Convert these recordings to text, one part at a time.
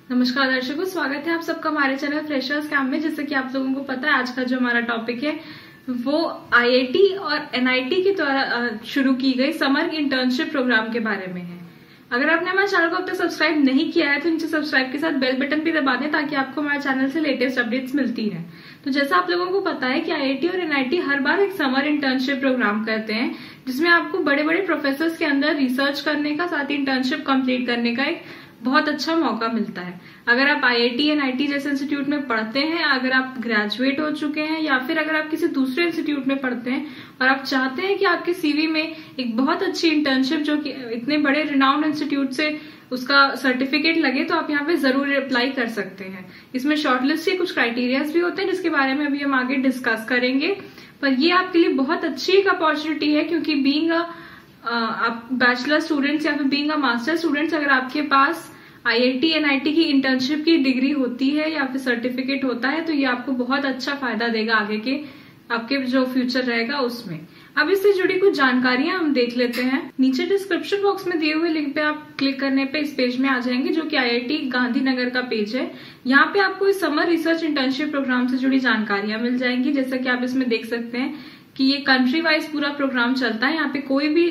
नमस्कार दर्शकों, स्वागत है आप सबका हमारे चैनल फ्रेशर्स कैंप में। जैसे कि आप लोगों को पता है, आज का जो हमारा टॉपिक है वो आईआईटी और एनआईटी के द्वारा शुरू की गई समर इंटर्नशिप प्रोग्राम के बारे में है। अगर आपने हमारे चैनल को अब तक सब्सक्राइब नहीं किया है तो नीचे सब्सक्राइब के साथ बेल बटन भी दबा दें ताकि आपको हमारे चैनल से लेटेस्ट अपडेट्स मिलती रहे। तो जैसा आप लोगों को पता है कि आईआईटी और एनआईटी हर बार एक समर इंटर्नशिप प्रोग्राम करते हैं, जिसमें आपको बड़े बड़े प्रोफेसर्स के अंदर रिसर्च करने का, साथ ही इंटर्नशिप कंप्लीट करने का एक बहुत अच्छा मौका मिलता है। अगर आप आईआईटी एनआईटी जैसे इंस्टीट्यूट में पढ़ते हैं, अगर आप ग्रेजुएट हो चुके हैं या फिर अगर आप किसी दूसरे इंस्टीट्यूट में पढ़ते हैं और आप चाहते हैं कि आपके सीवी में एक बहुत अच्छी इंटर्नशिप जो कि इतने बड़े रिनाउंड इंस्टीट्यूट से उसका सर्टिफिकेट लगे, तो आप यहाँ पे जरूर अप्लाई कर सकते हैं। इसमें शॉर्टलिस्ट के कुछ क्राइटेरियाज भी होते हैं जिसके बारे में अभी हम आगे डिस्कस करेंगे। पर ये आपके लिए बहुत अच्छी एक अपॉर्चुनिटी है, क्योंकि बीइंग आप बैचलर स्टूडेंट्स या फिर बीइंग अ मास्टर स्टूडेंट्स, अगर आपके पास आईआईटी एनआईटी की इंटर्नशिप की डिग्री होती है या फिर सर्टिफिकेट होता है, तो ये आपको बहुत अच्छा फायदा देगा आगे के आपके जो फ्यूचर रहेगा उसमें। अब इससे जुड़ी कुछ जानकारियां हम देख लेते हैं। नीचे डिस्क्रिप्शन बॉक्स में दिए हुए लिंक पे आप क्लिक करने पे इस पेज में आ जाएंगे, जो कि आईआईटी गांधीनगर का पेज है। यहाँ पे आपको इस समर रिसर्च इंटर्नशिप प्रोग्राम से जुड़ी जानकारियां मिल जाएंगी। जैसा कि आप इसमें देख सकते हैं कि ये कंट्री वाइज पूरा प्रोग्राम चलता है। यहाँ पे कोई भी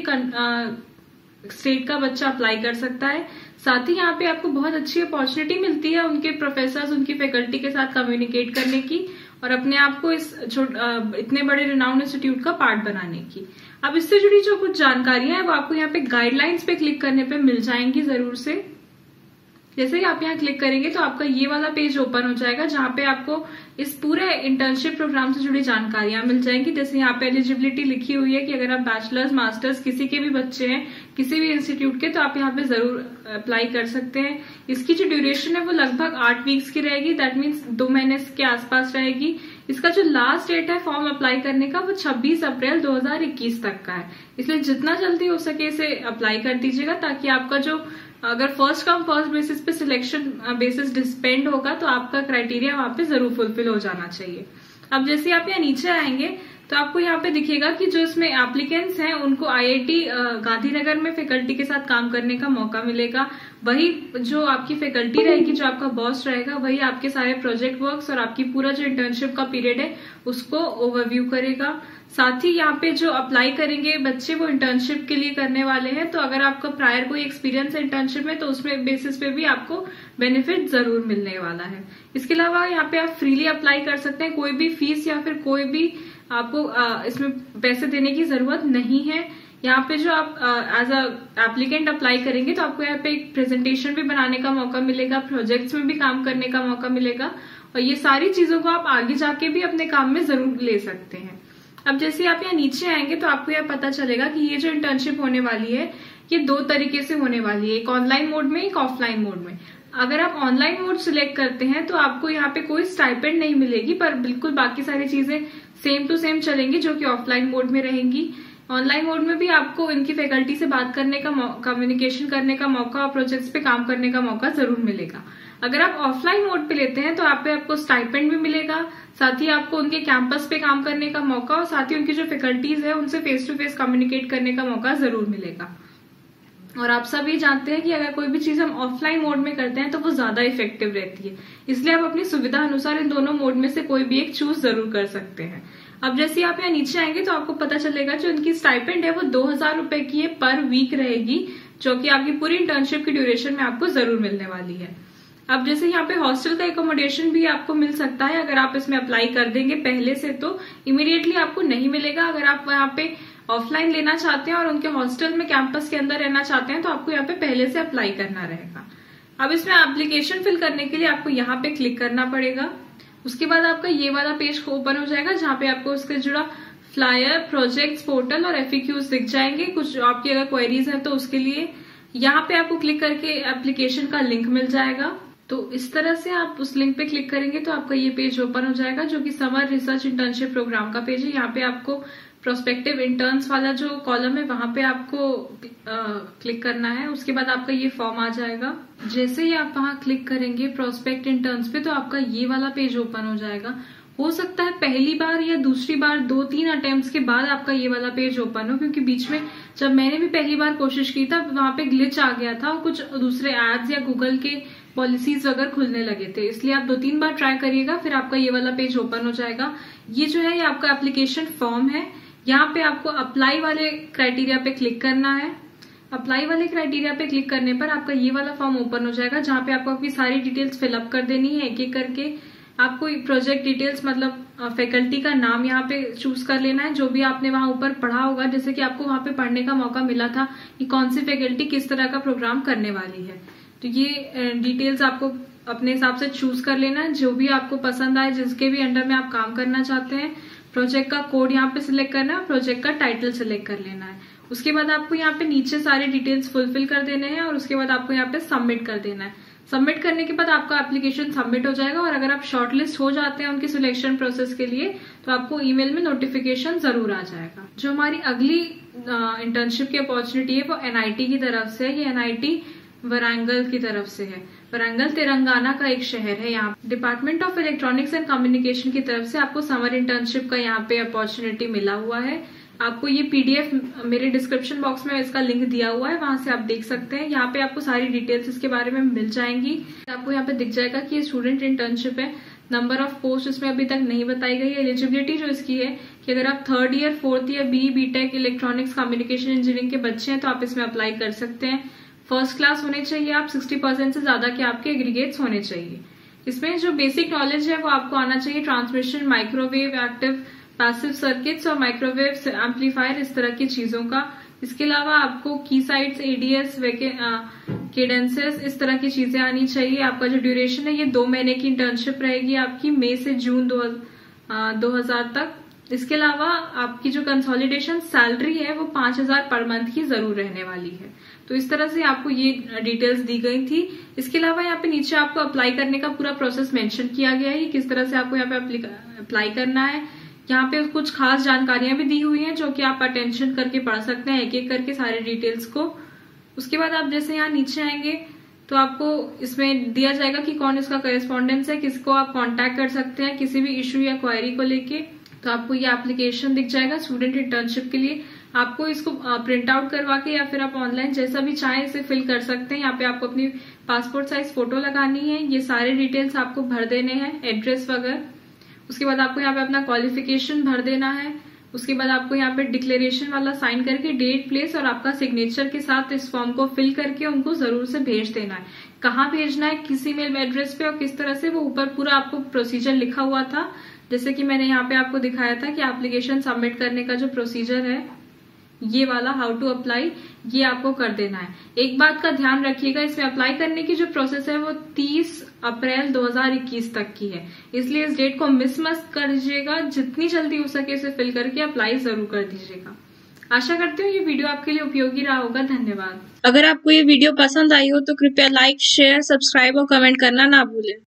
स्टेट का बच्चा अप्लाई कर सकता है। साथ ही यहाँ पे आपको बहुत अच्छी अपॉर्चुनिटी मिलती है उनके प्रोफेसर्स, उनकी फैकल्टी के साथ कम्युनिकेट करने की और अपने आप को इस इतने बड़े रिनाउंड इंस्टीट्यूट का पार्ट बनाने की। अब इससे जुड़ी जो कुछ जानकारियां हैं वो आपको यहाँ पे गाइडलाइंस पे क्लिक करने पे मिल जाएंगी जरूर से। जैसे ही आप यहाँ क्लिक करेंगे तो आपका ये वाला पेज ओपन हो जाएगा, जहाँ पे आपको इस पूरे इंटर्नशिप प्रोग्राम से जुड़ी जानकारियां मिल जाएंगी। जैसे यहाँ पे एलिजिबिलिटी लिखी हुई है कि अगर आप बैचलर्स मास्टर्स किसी के भी बच्चे हैं किसी भी इंस्टीट्यूट के, तो आप यहाँ पे जरूर अप्लाई कर सकते हैं। इसकी जो ड्यूरेशन है वो लगभग 8 वीक्स की रहेगी, दैट मीन्स 2 महीने के आसपास रहेगी। इसका जो लास्ट डेट है फॉर्म अप्लाई करने का वो 26 अप्रैल 2021 तक का है, इसलिए जितना जल्दी हो सके इसे अप्लाई कर दीजिएगा, ताकि आपका जो अगर फर्स्ट कम फर्स्ट बेसिस पे सिलेक्शन बेसिस डिपेंड होगा तो आपका क्राइटेरिया वहां पे जरूर फुलफिल हो जाना चाहिए। अब जैसे आप यहाँ नीचे आएंगे तो आपको यहाँ पे दिखेगा कि जो इसमें एप्लीकेंट्स हैं उनको आईआईटी गांधीनगर में फैकल्टी के साथ काम करने का मौका मिलेगा। वही जो आपकी फैकल्टी रहेगी, जो आपका बॉस रहेगा, वही आपके सारे प्रोजेक्ट वर्क्स और आपकी पूरा जो इंटर्नशिप का पीरियड है उसको ओवरव्यू करेगा। साथ ही यहाँ पे जो अप्लाई करेंगे बच्चे वो इंटर्नशिप के लिए करने वाले हैं, तो अगर आपका प्रायर कोई एक्सपीरियंस है इंटर्नशिप में तो उसमें बेसिस पे भी आपको बेनिफिट जरूर मिलने वाला है। इसके अलावा यहाँ पे आप फ्रीली अप्लाई कर सकते हैं, कोई भी फीस या फिर कोई भी आपको इसमें पैसे देने की जरूरत नहीं है। यहाँ पे जो आप एज अ एप्लीकेंट अप्लाई करेंगे तो आपको यहाँ पे एक प्रेजेंटेशन भी बनाने का मौका मिलेगा, प्रोजेक्ट्स में भी काम करने का मौका मिलेगा, और ये सारी चीजों को आप आगे जाके भी अपने काम में जरूर ले सकते हैं। अब जैसे आप यहाँ नीचे आएंगे तो आपको यह पता चलेगा कि ये जो इंटर्नशिप होने वाली है ये 2 तरीके से होने वाली है, एक ऑनलाइन मोड में, एक ऑफलाइन मोड में। अगर आप ऑनलाइन मोड सिलेक्ट करते हैं तो आपको यहाँ पे कोई स्टाइपेंड नहीं मिलेगी, पर बिल्कुल बाकी सारी चीजें सेम टू सेम चलेंगी जो कि ऑफलाइन मोड में रहेंगी। ऑनलाइन मोड में भी आपको इनकी फैकल्टी से बात करने का, कम्युनिकेशन करने का मौका और प्रोजेक्ट्स पे काम करने का मौका जरूर मिलेगा। अगर आप ऑफलाइन मोड पे लेते हैं तो आपको स्टाइपेंड भी मिलेगा, साथ ही आपको उनके कैंपस पे काम करने का मौका और साथ ही उनकी जो फैकल्टीज है उनसे फेस टू फेस कम्युनिकेट करने का मौका जरूर मिलेगा। और आप सब ये जानते हैं कि अगर कोई भी चीज हम ऑफलाइन मोड में करते हैं तो वो ज्यादा इफेक्टिव रहती है, इसलिए आप अपनी सुविधा अनुसार इन दोनों मोड में से कोई भी एक चूज जरूर कर सकते हैं। अब जैसे आप यहाँ नीचे आएंगे तो आपको पता चलेगा जो इनकी स्टाइपेंड है वो 2000 रुपए की है पर वीक रहेगी, जो कि आपकी पूरी इंटर्नशिप की ड्यूरेशन में आपको जरूर मिलने वाली है। अब जैसे यहाँ पे हॉस्टल का एकोमोडेशन भी आपको मिल सकता है, अगर आप इसमें अप्लाई कर देंगे पहले से तो इमीडिएटली आपको नहीं मिलेगा। अगर आप यहाँ पे ऑफलाइन लेना चाहते हैं और उनके हॉस्टल में कैंपस के अंदर रहना चाहते हैं तो आपको यहाँ पे पहले से अप्लाई करना रहेगा। अब इसमें एप्लीकेशन फिल करने के लिए आपको यहाँ पे क्लिक करना पड़ेगा। उसके बाद आपका ये वाला पेज ओपन हो जाएगा, जहाँ पे आपको उससे जुड़ा फ्लायर, प्रोजेक्ट्स, पोर्टल और एफएक्यूज दिख जाएंगे। कुछ आपकी अगर क्वेरीज हैं तो उसके लिए यहाँ पे आपको क्लिक करके एप्लीकेशन का लिंक मिल जाएगा। तो इस तरह से आप उस लिंक पे क्लिक करेंगे तो आपका ये पेज ओपन हो जाएगा, जो कि समर रिसर्च इंटर्नशिप प्रोग्राम का पेज है। यहाँ पे आपको प्रोस्पेक्टिव इंटर्न्स वाला जो कॉलम है वहां पे आपको क्लिक करना है। उसके बाद आपका ये फॉर्म आ जाएगा। जैसे ही आप वहां क्लिक करेंगे प्रोस्पेक्ट इंटर्न्स पे तो आपका ये वाला पेज ओपन हो जाएगा। हो सकता है पहली बार या दूसरी बार 2-3 अटेम्प्ट्स के बाद आपका ये वाला पेज ओपन हो, क्योंकि बीच में जब मैंने भी पहली बार कोशिश की था वहां पे ग्लिच आ गया था और कुछ दूसरे एड्स या गूगल के पॉलिसीज वगैरह खुलने लगे थे। इसलिए आप 2-3 बार ट्राई करिएगा, फिर आपका ये वाला पेज ओपन हो जाएगा। ये जो है ये आपका एप्लीकेशन फॉर्म है। यहाँ पे आपको अप्लाई वाले क्राइटेरिया पे क्लिक करना है। अप्लाई वाले क्राइटेरिया पे क्लिक करने पर आपका ये वाला फॉर्म ओपन हो जाएगा, जहाँ पे आपको अपनी सारी डिटेल्स फिलअप कर देनी है एक एक करके। आपको प्रोजेक्ट डिटेल्स मतलब फैकल्टी का नाम यहाँ पे चूज कर लेना है, जो भी आपने वहां ऊपर पढ़ा होगा, जैसे कि आपको वहां पे पढ़ने का मौका मिला था कि कौन सी फैकल्टी किस तरह का प्रोग्राम करने वाली है। तो ये डिटेल्स आपको अपने हिसाब से चूज कर लेना है, जो भी आपको पसंद आए, जिसके भी अंडर में आप काम करना चाहते हैं। प्रोजेक्ट का कोड यहाँ पे सिलेक्ट करना है, प्रोजेक्ट का टाइटल सिलेक्ट कर लेना है। उसके बाद आपको यहाँ पे नीचे सारे डिटेल्स फुलफिल कर देने हैं और उसके बाद आपको यहाँ पे सबमिट कर देना है। सबमिट करने के बाद आपका एप्लीकेशन सबमिट हो जाएगा और अगर आप शॉर्टलिस्ट हो जाते हैं उनकी सिलेक्शन प्रोसेस के लिए तो आपको ईमेल में नोटिफिकेशन जरूर आ जाएगा। जो हमारी अगली इंटर्नशिप की अपॉर्चुनिटी है वो एनआईटी की तरफ से है। ये एनआईटी वरांगल की तरफ से है। वरांगल तेलंगाना का एक शहर है। यहाँ department of electronics and communication की तरफ से आपको समर इंटर्नशिप का यहाँ पे अपॉर्चुनिटी मिला हुआ है। आपको ये पीडीएफ मेरे डिस्क्रिप्शन बॉक्स में इसका लिंक दिया हुआ है, वहां से आप देख सकते हैं। यहाँ पे आपको सारी डिटेल्स इसके बारे में मिल जाएंगी। आपको यहाँ पे दिख जाएगा कि ये स्टूडेंट इंटर्नशिप है। नंबर ऑफ पोस्ट इसमें अभी तक नहीं बताई गई है। एलिजिबिलिटी जो इसकी है कि अगर आप 3rd year 4th year BTech electronics communication engineering के बच्चे हैं तो आप इसमें अप्लाई कर सकते हैं। फर्स्ट क्लास होने चाहिए आप, 60% से ज्यादा के आपके एग्रीगेट्स होने चाहिए। इसमें जो बेसिक नॉलेज है वो आपको आना चाहिए, transmission, microwave, active passive circuits और माइक्रोवेव एम्पलीफायर, इस तरह की चीजों का। इसके अलावा आपको की साइट्स, एडीएस, केडेंसेस, इस तरह की चीजें आनी चाहिए। आपका जो ड्यूरेशन है ये 2 महीने की इंटर्नशिप रहेगी आपकी, मई से जून 2000 तक। इसके अलावा आपकी जो कंसोलिडेशन सैलरी है वो 5000 पर मंथ की जरूर रहने वाली है। तो इस तरह से आपको ये डिटेल्स दी गई थी। इसके अलावा यहाँ पे नीचे आपको अप्लाई करने का पूरा प्रोसेस मेंशन किया गया है, किस तरह से आपको यहाँ पे अप्लाई करना है। यहाँ पे कुछ खास जानकारियां भी दी हुई हैं जो कि आप अटेंशन करके पढ़ सकते हैं एक एक करके सारे डिटेल्स को। उसके बाद आप जैसे यहाँ नीचे आएंगे तो आपको इसमें दिया जाएगा कि कौन इसका करेस्पॉन्डेंस है, किसको आप कांटेक्ट कर सकते हैं किसी भी इश्यू या क्वायरी को लेके। तो आपको ये एप्लीकेशन दिख जाएगा स्टूडेंट इंटर्नशिप के लिए। आपको इसको प्रिंट आउट करवा के या फिर आप ऑनलाइन जैसा भी चाहें इसे फिल कर सकते हैं। यहाँ पे आपको अपनी पासपोर्ट साइज फोटो लगानी है, ये सारे डिटेल्स आपको भर देने हैं, एड्रेस वगैरह। उसके बाद आपको यहाँ पे अपना क्वालिफिकेशन भर देना है। उसके बाद आपको यहाँ पे डिक्लेरेशन वाला साइन करके डेट, प्लेस और आपका सिग्नेचर के साथ इस फॉर्म को फिल करके उनको जरूर से भेज देना है। कहाँ भेजना है, किस ईमेल एड्रेस पे और किस तरह से, वो ऊपर पूरा आपको प्रोसीजर लिखा हुआ था। जैसे कि मैंने यहाँ पे आपको दिखाया था कि एप्लीकेशन सबमिट करने का जो प्रोसीजर है ये वाला, हाउ टू अप्लाई, ये आपको कर देना है। एक बात का ध्यान रखिएगा, इसमें अप्लाई करने की जो प्रोसेस है वो 30 अप्रैल 2021 तक की है, इसलिए इस डेट को मिस मत कर दीजिएगा। जितनी जल्दी हो सके इसे फिल करके अप्लाई जरूर कर दीजिएगा। आशा करती हूँ ये वीडियो आपके लिए उपयोगी रहा होगा। धन्यवाद। अगर आपको ये वीडियो पसंद आई हो तो कृपया लाइक, शेयर, सब्सक्राइब और कमेंट करना ना भूलें।